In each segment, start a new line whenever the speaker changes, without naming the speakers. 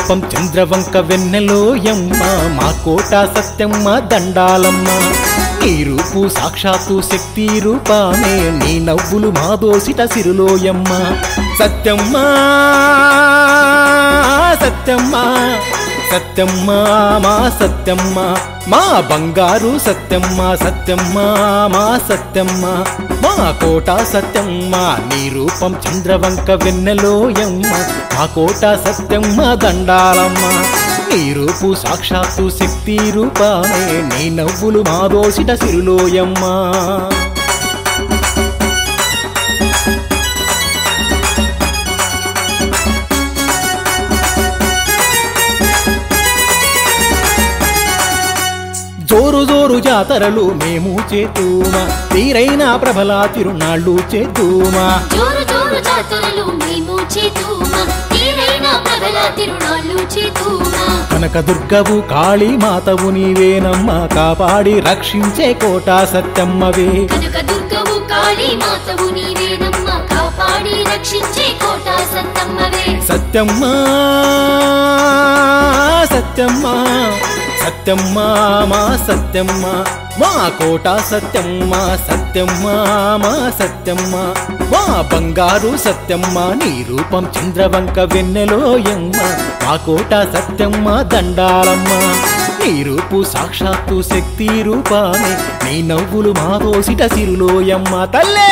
రూపం చంద్రవంక వెన్నెలోయమ్మ మా కోట సత్యమ్మ దండాలమ్మ నీ రూపు సాక్షాత్తు శక్తి రూపామే నీ నవ్వులు మా దోసిట సిరులోయమ్మ సత్యమ్మ సత్యమ్మ సత్యమ్మ మా సత్యమ్మ మా బంగారు సత్యమ్మ సత్యమ్మ మా సత్యమ్మ మా కోట సత్యమ్మ నీ రూపం చంద్రవంక వెన్నెలోయమ్మ మా కోట సత్యమ్మ దండాలమ్మ నీ రూపు సాక్షాత్తు శక్తి రూపామే నీ నవ్వులు మా దోసిట సిరులోయమ్మ జోరు జోరు జాతరలు మేము చేతుమా తీరైన ప్రభల తిరునాళ్ళు చేతుమా
జోరు జోరు జాతరలు మేము చేతుమా తీరైన ప్రభల తిరునాళ్ళు చేతుమా
కనకదుర్గవు కాళీ మాతవు నీవేనమ్మ కాపాడి రక్షించే కోట సత్యమ్మవే
కనకదుర్గవు కాళీ మాతవు నీవేనమ్మ కాపాడి రక్షించే కోట సత్యమ్మవే
సత్యమ్మ సత్యమ్మ సత్యమ్మ మా సత్యమ్మ మా కోట సత్యమ్మ సత్యమ్మ మా సత్యమ్మ మా బంగారు సత్యమ్మ నీ రూపం చంద్రవంక వెన్నెలోయమ్మ మా కోట సత్యమ్మ దండాలమ్మ నీ రూపు సాక్షాత్తు శక్తి రూపానే నీ నవ్వులు మా దోసిట సిరులోయమ్మ తల్లే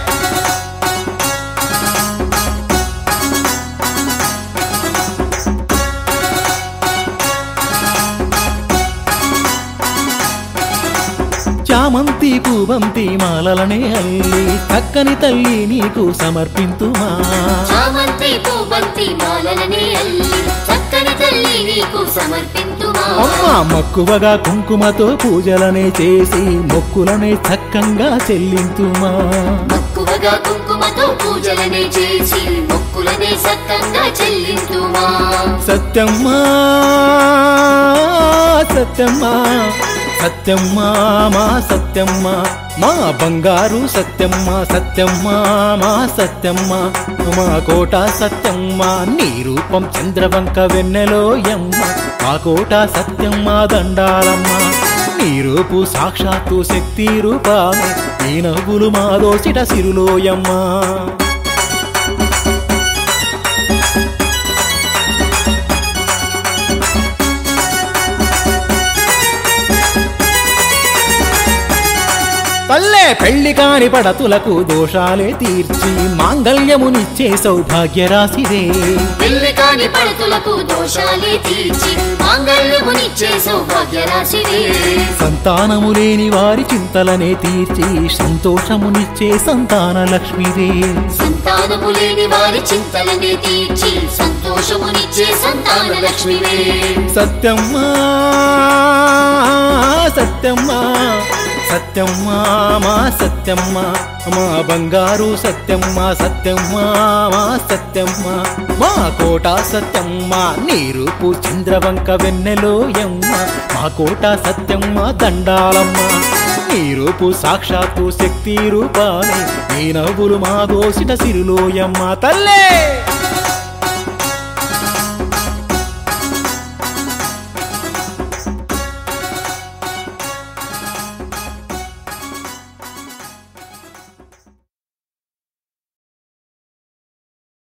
చామంతి పూవంతి మాలలనే అల్లి చక్కని తల్లి నీకు సమర్పింతుమా
చామంతి పూవంతి మాలలనే అల్లి చక్కని తల్లి నీకు సమర్పింతుమా
అమ్మ మక్కువగా కుంకుమతో పూజలనే చేసి మొక్కులనే చక్కంగా చెల్లింతుమా
మక్కువగా కుంకుమతో పూజలనే చేసి మొక్కులనే చక్కంగా చెల్లింతుమా
సత్యమ్మ సత్యమ్మ సత్యమ్మ మా సత్యమ్మ మా బంగారు సత్యమ్మ సత్యమ్మ మా సత్యమ్మ మా కోట సత్యమ్మ నీ రూపం చంద్రవంక వెన్నెలోయమ్మ మా కోట సత్యమ్మ దండాలమ్మ నీ రూపు సాక్షాత్తు శక్తి రూపామే నీ నవ్వులు మా దోసిట సిరులోయమ్మ పల్లె పెళ్లి కాని పడతులకు దోషాలే తీర్చి మాంగళ్యమునిచ్చే సౌభాగ్య రాశిదే
పెళ్లి కాని పడతులకు దోషాలే తీర్చి మాంగళ్యమునిచ్చే సౌభాగ్య రాశిదే
సంతానము లేని వారి చింతలనే తీర్చి సంతోషమునిచ్చే సంతాన లక్ష్మిదే
సంతానము లేని వారి చింతలనే తీర్చి సంతోషమునిచ్చే సంతాన లక్ష్మివే
సత్యమ్మ సత్యమ్మ సత్యమ్మ మా సత్యమ్మ మా బంగారు సత్యమ్మ సత్యమ్మ మా సత్యమ్మ మా కోట సత్యమ్మ నీ రూపు చంద్రవంక వెన్నెలోయమ్మ మా కోట సత్యమ్మ దండాలమ్మ నీ రూపు సాక్షాత్తు శక్తి రూపానే నీ నవ్వులు మా దోసిట సిరులోయమ్మ తల్లే